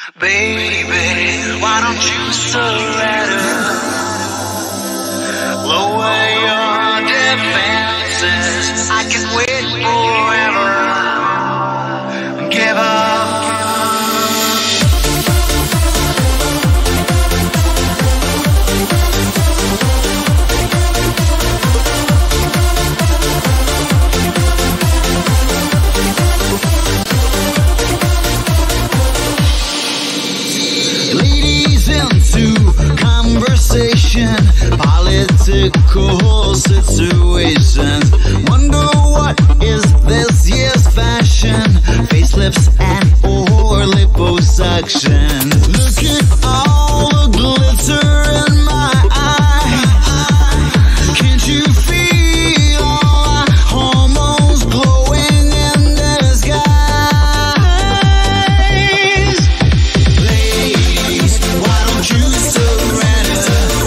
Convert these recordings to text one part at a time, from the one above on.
Baby, why don't you surrender? Lower your defenses. I can wait forever. Give up. Political situations. Wonder what is this year's fashion? Facelifts and or liposuction. Look at all the glitter in my eye. Can't you feel our hormones glowing in the skies? Ladies, why don't you surrender?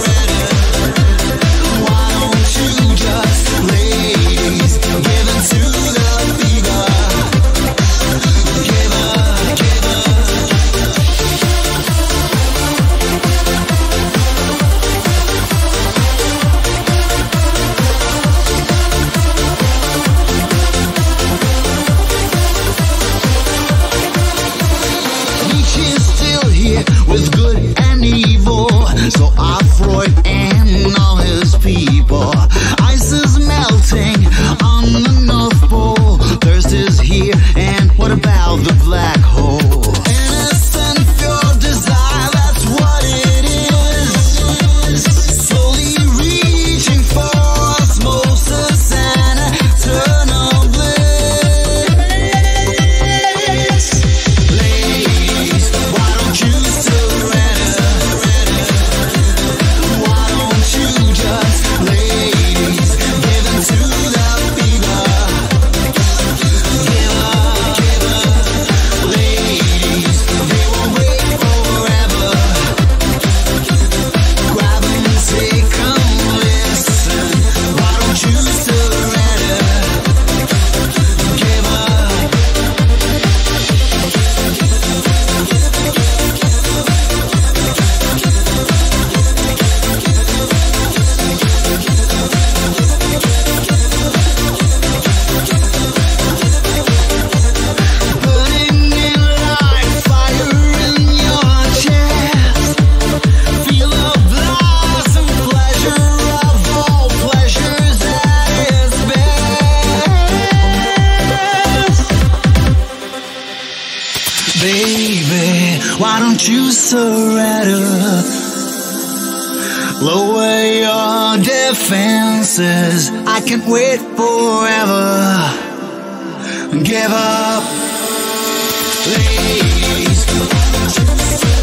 With good and evil, so are Freud and all his people. Ice is melting on the North Pole. Thirst is here, and what about the black hole? Innocent, pure desire, that's what it is. Slowly reaching for osmosis and eternal bliss. Ladies, why don't you Baby, why don't you surrender? Lower your defenses. I can't wait forever. Give up. Ladies,